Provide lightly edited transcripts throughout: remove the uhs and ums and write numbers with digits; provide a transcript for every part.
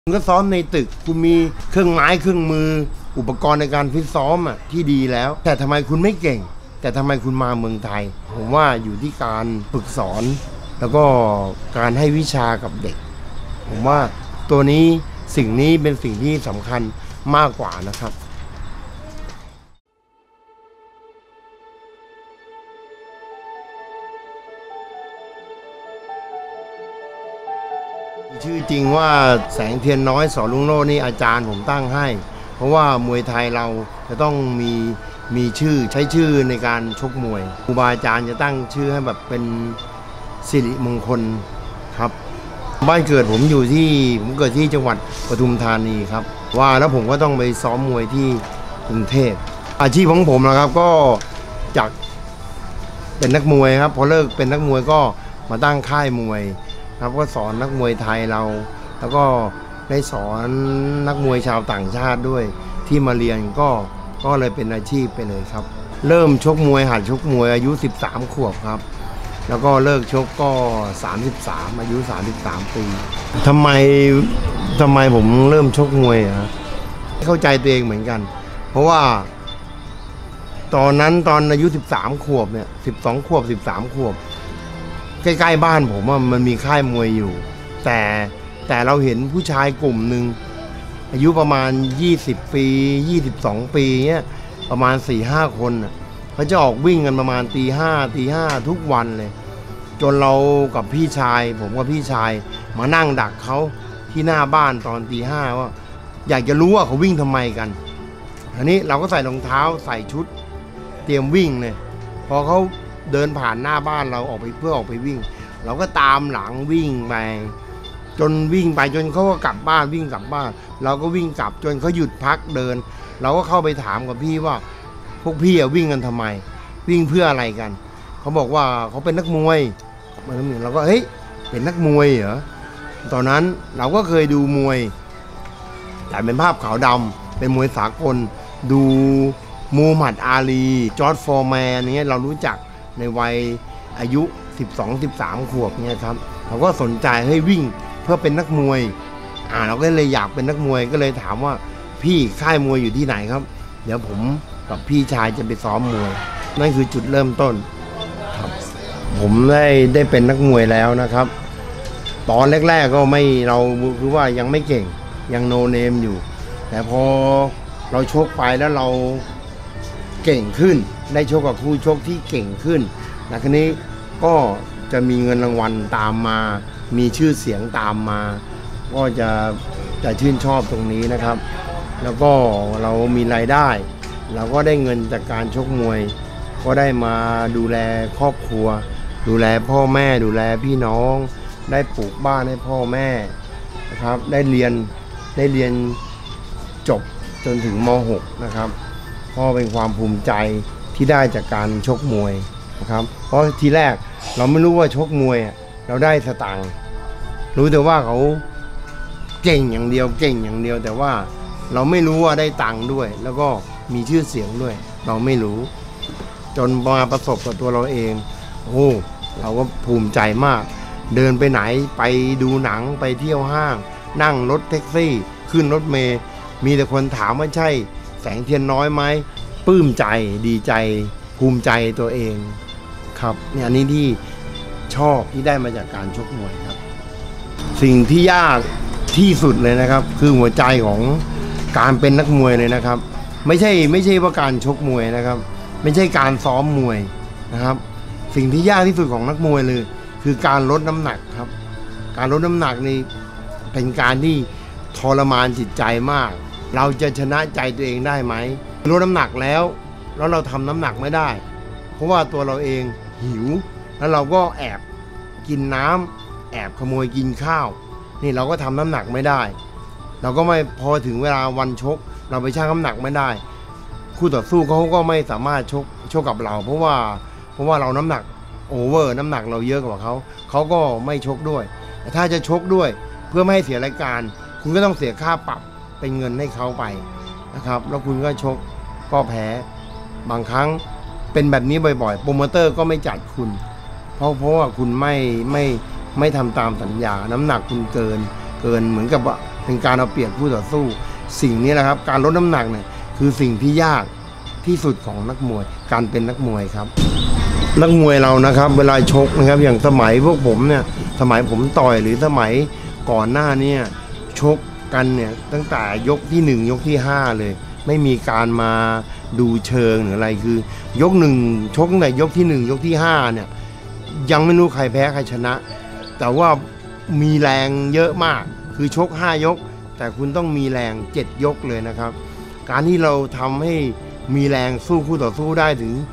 คุณก็ซ้อมในตึกคุณมีเครื่องไม้เครื่องมืออุปกรณ์ในการฟิตซ้อมที่ดีแล้วแต่ทำไมคุณไม่เก่งแต่ทำไมคุณมาเมืองไทยผมว่าอยู่ที่การฝึกสอนแล้วก็การให้วิชากับเด็กผมว่าตัวนี้สิ่งนี้เป็นสิ่งที่สำคัญมากกว่านะครับชื่อจริงว่าแสงเทียนน้อยสอนลุงโลนี่อาจารย์ผมตั้งให้เพราะว่ามวยไทยเราจะต้องมีชื่อใช้ชื่อในการชกมวยครูบาอาจารย์จะตั้งชื่อให้แบบเป็นสิริมงคลครับบ้านเกิดผมอยู่ที่ผมเกิดที่จังหวัดปทุมธานีครับว่าแล้วผมก็ต้องไปซ้อมมวยที่กรุงเทพอาชีพของผมนะครับก็จากเป็นนักมวยครับพอเลิกเป็นนักมวยก็มาตั้งค่ายมวยครับก็สอนนักมวยไทยเราแล้วก็ได้สอนนักมวยชาวต่างชาติด้วยที่มาเรียนก็เลยเป็นอาชีพไปเลยครับเริ่มชกมวยหัดชกมวยอายุ13 ขวบครับแล้วก็เลิกชกก็33อายุ33 ปีทำไมผมเริ่มชกมวยเข้าใจตัวเองเหมือนกันเพราะว่าตอนอายุ13 ขวบเนี่ย12 ขวบ13 ขวบใกล้ๆบ้านผมมันมีค่ายมวยอยู่แต่เราเห็นผู้ชายกลุ่มหนึ่งอายุประมาณ20 ปี22 ปีเนี่ยประมาณ 4-5 คนเขาจะออกวิ่งกันประมาณตีห้าทุกวันเลยจนเรากับพี่ชายผมกับพี่ชายมานั่งดักเขาที่หน้าบ้านตอนตีห้าว่าอยากจะรู้ว่าเขาวิ่งทำไมกันอันนี้เราก็ใส่รองเท้าใส่ชุดเตรียมวิ่งเลยพอเขาเดินผ่านหน้าบ้านเราออกไปเพื่อออกไปวิ่งเราก็ตามหลังวิ่งไปจนวิ่งไปจนเขาก็กลับบ้านวิ่งกลับบ้านเราก็วิ่งกลับจนเขาหยุดพักเดินเราก็เข้าไปถามกับพี่ว่าพวกพี่วิ่งกันทำไมวิ่งเพื่ออะไรกันเขาบอกว่าเขาเป็นนักมวยเราก็เฮ้ยเป็นนักมวยเหรอตอนนั้นเราก็เคยดูมวยแต่เป็นภาพขาวดำเป็นมวยสากลดูมูฮัมหมัดอาลีจอร์จฟอร์แมนเงี้ยเรารู้จักในวัยอายุ12-13 ขวบเนี่ยครับเราก็สนใจให้วิ่งเพื่อเป็นนักมวยเราก็เลยอยากเป็นนักมวยก็เลยถามว่าพี่ค่ายมวยอยู่ที่ไหนครับเดี๋ยวผมกับพี่ชายจะไปซ้อมมวยนั่นคือจุดเริ่มต้นครับผมได้เป็นนักมวยแล้วนะครับตอนแรกๆก็ไม่เราคือว่ายังไม่เก่งยังโนเนมอยู่แต่พอเราชกไปแล้วเราเก่งขึ้นได้ชกกับคู่ชกที่เก่งขึ้นและคราวนี้ก็จะมีเงินรางวัลตามมามีชื่อเสียงตามมาก็จะชื่นชอบตรงนี้นะครับแล้วก็เรามีรายได้เราก็ได้เงินจากการชกมวยก็ได้มาดูแลครอบครัวดูแลพ่อแม่ดูแลพี่น้องได้ปลูกบ้านให้พ่อแม่นะครับได้เรียนจบจนถึงม.6 นะครับก็เป็นความภูมิใจที่ได้จากการชกมวยนะครับเพราะทีแรกเราไม่รู้ว่าชกมวยเราได้สตางค์รู้แต่ว่าเขาเก่งอย่างเดียวแต่ว่าเราไม่รู้ว่าได้ตังค์ด้วยแล้วก็มีชื่อเสียงด้วยเราไม่รู้จนมาประสบกับตัวเราเองเราก็ภูมิใจมากเดินไปไหนไปดูหนังไปเที่ยวห้างนั่งรถแท็กซี่ขึ้นรถเมล์มีแต่คนถามว่าใช่แสงเทียนน้อยไหมปลื้มใจดีใจภูมิใจตัวเองครับเนี่ยอันนี้ที่ชอบที่ได้มาจากการชกมวยครับสิ่งที่ยากที่สุดเลยนะครับคือหัวใจของการเป็นนักมวยเลยนะครับไม่ใช่ว่าการชกมวยนะครับไม่ใช่การซ้อมมวยนะครับสิ่งที่ยากที่สุดของนักมวยเลยคือการลดน้ำหนักครับการลดน้ำหนักนี่เป็นการที่ทรมานจิตใจมากเราจะชนะใจตัวเองได้ไหมลดน้ำหนักแล้วเราทำน้ำหนักไม่ได้เพราะว่าตัวเราเองหิวแล้วเราก็แอบกินน้ำแอบขโมยกินข้าวนี่เราก็ทำน้ำหนักไม่ได้เราก็ไม่พอถึงเวลาวันชกเราไปชั่งน้ำหนักไม่ได้คู่ต่อสู้เขาก็ไม่สามารถชกกับเราเพราะว่าเราน้ำหนักโอเวอร์น้ำหนักเราเยอะกว่าเขาก็ไม่ชกด้วยแต่ถ้าจะชกด้วยเพื่อไม่ให้เสียรายการคุณก็ต้องเสียค่าปรับเป็นเงินให้เขาไปนะครับแล้วคุณก็ชกก็แพ้บางครั้งเป็นแบบนี้บ่อยๆโปรโมเตอร์ก็ไม่จัดคุณเพราะว่าคุณไม่ทำตามสัญญาน้ำหนักคุณเกินเหมือนกับว่าเป็นการเอาเปรียบคู่ต่อสู้สิ่งนี้แหละครับการลดน้ำหนักเนี่ยคือสิ่งที่ยากที่สุดของนักมวยการเป็นนักมวยครับนักมวยเรานะครับเวลาชกนะครับอย่างสมัยพวกผมเนี่ยสมัยผมต่อยหรือสมัยก่อนหน้านี้ชกกันเนี่ยตั้งแต่ยกที่1ยกที่5เลยไม่มีการมาดูเชิงหรืออะไรคือยก1ชกตั้งแต่ยกที่1ยกที่5เนี่ยยังไม่รู้ใครแพ้ใครชนะแต่ว่ามีแรงเยอะมากคือชก5ยกแต่คุณต้องมีแรง7ยกเลยนะครับการที่เราทำให้มีแรงสู้คู่ต่อสู้ได้ถึง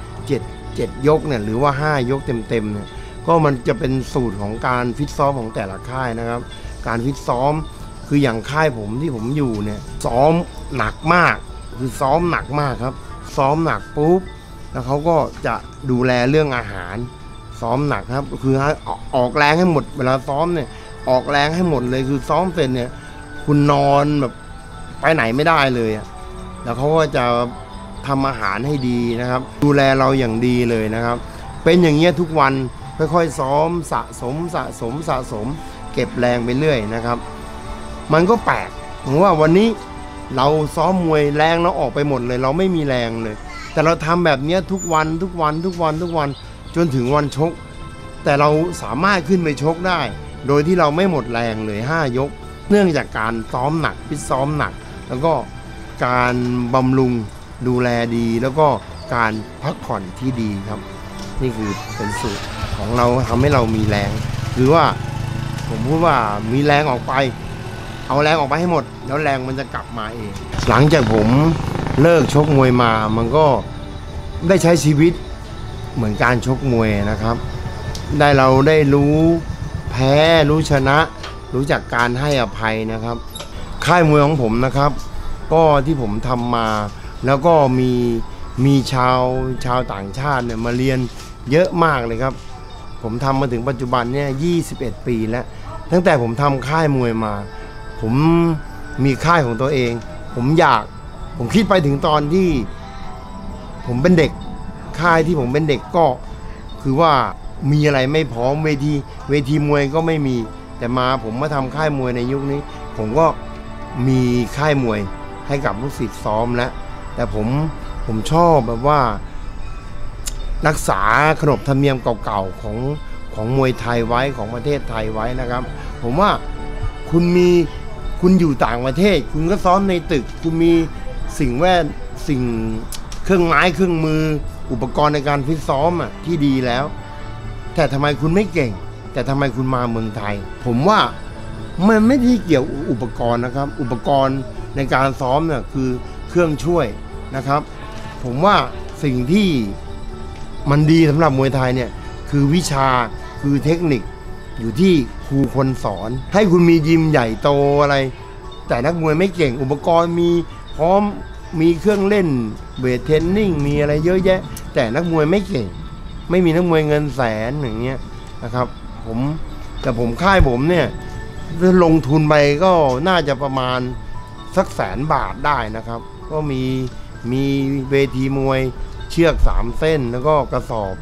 7ยกเนี่ยหรือว่า5ยกเต็มเนี่ยก็มันจะเป็นสูตรของการฟิตซ้อมของแต่ละค่ายนะครับการฟิตซ้อมคืออย่างค่ายผมที่ผมอยู่เนี่ยซ้อมหนักมากคือซ้อมหนักมากครับซ้อมหนักปุ๊บแล้วเขาก็จะดูแลเรื่องอาหารซ้อมหนักครับคือออกแรงให้หมดเวลาซ้อมเนี่ยออกแรงให้หมดเลยคือซ้อมเสร็จเนี่ยคุณนอนแบบไปไหนไม่ได้เลยแล้วเขาก็จะทำอาหารให้ดีนะครับดูแลเราอย่างดีเลยนะครับเป็นอย่างเงี้ยทุกวันค่อยๆซ้อมสะสมเก็บแรงไปเรื่อยนะครับมันก็แปลกผมว่าวันนี้เราซ้อมมวยแรงเราออกไปหมดเลยเราไม่มีแรงเลยแต่เราทำแบบนี้ทุกวันจนถึงวันชกแต่เราสามารถขึ้นไปชกได้โดยที่เราไม่หมดแรงเลย5ยกเนื่องจากการซ้อมหนักฟิตซ้อมหนักแล้วก็การบำรุงดูแลดีแล้วก็การพักผ่อนที่ดีครับนี่คือเป็นสูตรของเราทำให้เรามีแรงคือว่าผมพูดว่ามีแรงออกไปเอาแรงออกไปให้หมดแล้วแรงมันจะกลับมาเองหลังจากผมเลิกชกมวยมามันก็ได้ใช้ชีวิตเหมือนการชกมวยนะครับเราได้รู้แพ้รู้ชนะรู้จักการให้อภัยนะครับค่ายมวยของผมนะครับก็ที่ผมทำมาแล้วก็มีชาวต่างชาติเนี่ยมาเรียนเยอะมากเลยครับผมทำมาถึงปัจจุบันเนี่ย21 ปีแล้วตั้งแต่ผมทำค่ายมวยมาผมมีค่ายของตัวเองผมคิดไปถึงตอนที่ผมเป็นเด็กค่ายที่ผมเป็นเด็กก็คือว่ามีอะไรไม่พร้อมเวทีมวยก็ไม่มีแต่ผมมาทำค่ายมวยในยุคนี้ผมก็มีค่ายมวยให้กับลูกศิษย์ซ้อมแล้วแต่ผมชอบแบบว่ารักษาขนบธรรมเนียมเก่าๆของมวยไทยไว้ของประเทศไทยไว้นะครับผมว่าคุณอยู่ต่างประเทศคุณก็ซ้อมในตึกคุณมีสิ่งเครื่องไม้เครื่องมืออุปกรณ์ในการฟิตซ้อมที่ดีแล้วแต่ทำไมคุณไม่เก่งแต่ทำไมคุณมาเมืองไทยผมว่ามันไม่ได้เกี่ยวอุปกรณ์นะครับอุปกรณ์ในการซ้อมเนี่ยคือเครื่องช่วยนะครับผมว่าสิ่งที่มันดีสำหรับมวยไทยเนี่ยคือวิชาคือเทคนิคอยู่ที่ครูคนสอนให้คุณมียิมใหญ่โตอะไรแต่นักมวยไม่เก่งอุปกรณ์มีพร้อมมีเครื่องเล่นเวทเทรนนิ่งมีอะไรเยอะแยะแต่นักมวยไม่เก่งไม่มีนักมวยเงินแสนอย่างเงี้ยนะครับแต่ผมค่ายผมเนี่ยลงทุนไปก็น่าจะประมาณสัก100,000 บาทได้นะครับก็มีเวทีมวยเชือก3 เส้นแล้วก็กระสอบ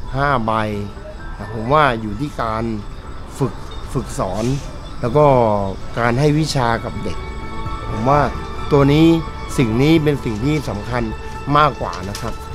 5 ใบผมว่าอยู่ที่การฝึกสอนแล้วก็การให้วิชากับเด็กผมว่าสิ่งนี้เป็นสิ่งที่สำคัญมากกว่านะครับ